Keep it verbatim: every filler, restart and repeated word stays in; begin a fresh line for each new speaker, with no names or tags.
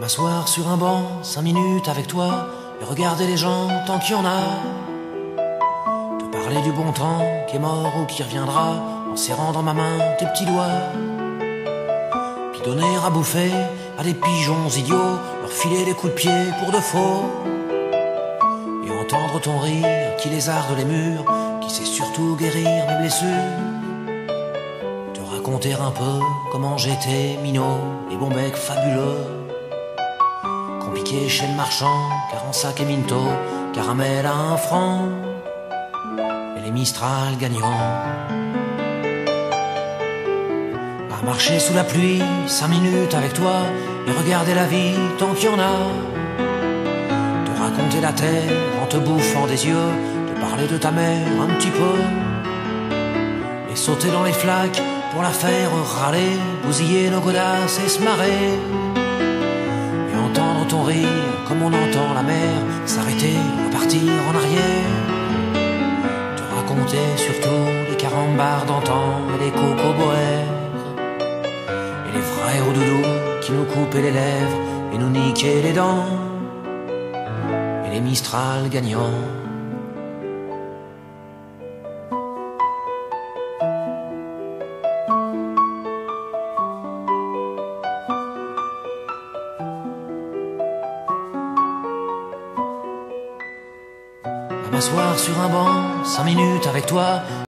M'asseoir sur un banc, cinq minutes avec toi, et regarder les gens tant qu'il y en a. Te parler du bon temps qui est mort ou qui reviendra, en serrant dans ma main tes petits doigts. Puis donner à bouffer à des pigeons idiots, leur filer des coups de pied pour de faux. Et entendre ton rire qui lézarde les murs, qui sait surtout guérir mes blessures. Te raconter un peu comment j'étais minot, les bons becs fabuleux. Compliqué chez le marchand, car en sac et minto, caramel à un franc, et les Mistral gagnants. À marcher sous la pluie, cinq minutes avec toi, et regarder la vie tant qu'il y en a. Te raconter la terre en te bouffant des yeux, te parler de ta mère un petit peu, et sauter dans les flaques pour la faire râler, bousiller nos godasses et se marrer. Entendre ton rire comme on entend la mer s'arrêter, repartir en arrière. Te raconter surtout les carambars d'antan et les cocoboères, et les vrais hauts-doudous qui nous coupaient les lèvres et nous niquaient les dents, et les Mistral gagnants. À m'asseoir sur un banc, cinq minutes avec toi,